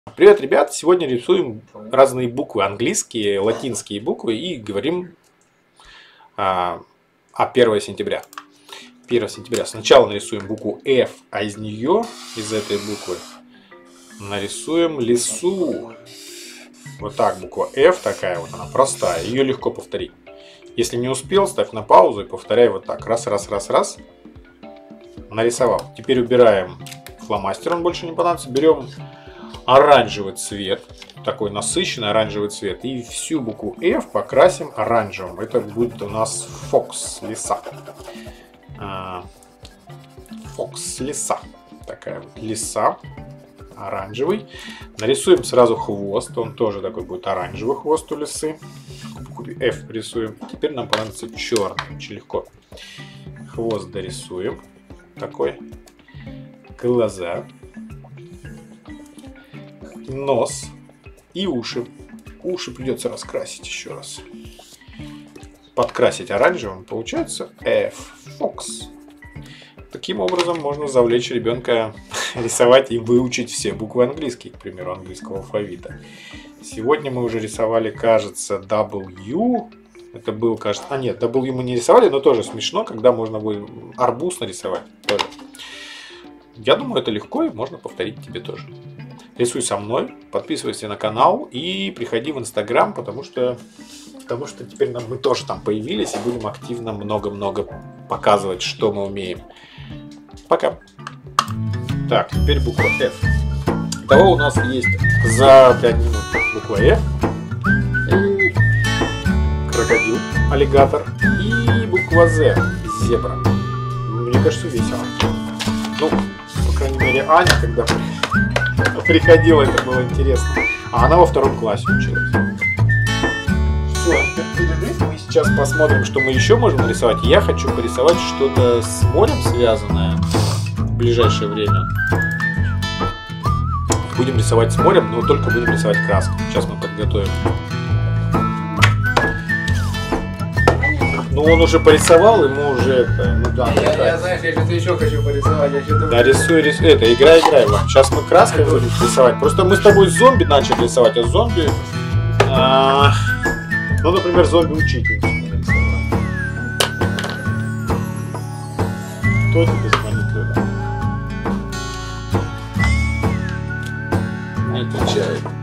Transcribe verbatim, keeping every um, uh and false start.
Привет, ребят! Сегодня рисуем разные буквы, английские, латинские буквы, и говорим а, о первое сентября. первое сентября. Сначала нарисуем букву F, а из нее, из этой буквы, нарисуем лису. Вот так, буква F такая вот, она простая, ее легко повторить. Если не успел, ставь на паузу и повторяй вот так. Раз, раз, раз, раз. Нарисовал. Теперь убираем фломастер, он больше не понадобится. Берем оранжевый цвет, такой насыщенный оранжевый цвет, и всю букву F покрасим оранжевым. Это будет у нас Fox, лиса. Fox, лиса. Такая вот лиса, оранжевый. Нарисуем сразу хвост, он тоже такой будет оранжевый хвост у лисы. Букву F рисуем. Теперь нам понадобится черный, очень легко. Хвост дорисуем. Такой. Глаза. Нос и уши. Уши придется раскрасить еще раз. Подкрасить оранжевым. Получается F. Fox. Таким образом можно завлечь ребенка рисовать и выучить все буквы английские, к примеру, английского алфавита. Сегодня мы уже рисовали, кажется, W. Это был, кажется... А нет, W мы не рисовали, но тоже смешно, когда можно будет арбуз нарисовать. Тоже. Я думаю, это легко и можно повторить тебе тоже. Рисуй со мной, подписывайся на канал и приходи в Инстаграм, потому что, потому что теперь нам, мы тоже там появились и будем активно много-много показывать, что мы умеем. Пока. Так, теперь буква F. Итого у нас есть за пять минут буква F, крокодил, аллигатор и буква Z, зебра. Мне кажется, весело. Ну, по крайней мере, Аня, когда приходила, это было интересно. А она во втором классе училась. Все, теперь перерыв. Мы сейчас посмотрим, что мы еще можем нарисовать. Я хочу порисовать что-то с морем связанное в ближайшее время. Будем рисовать с морем, но только будем рисовать краской. Сейчас мы подготовим. Ну, он уже порисовал, ему уже это... Ну, да, я, я, знаешь, я что-то еще хочу порисовать. Я что-то... Да, рисуй, рисуй. Это, играй, играй. Сейчас мы краской будем рисовать. Просто мы с тобой зомби начали рисовать, а зомби... А, ну, например, зомби-учительницу нарисовать. Кто тебе звонит, Люда? Не отвечает.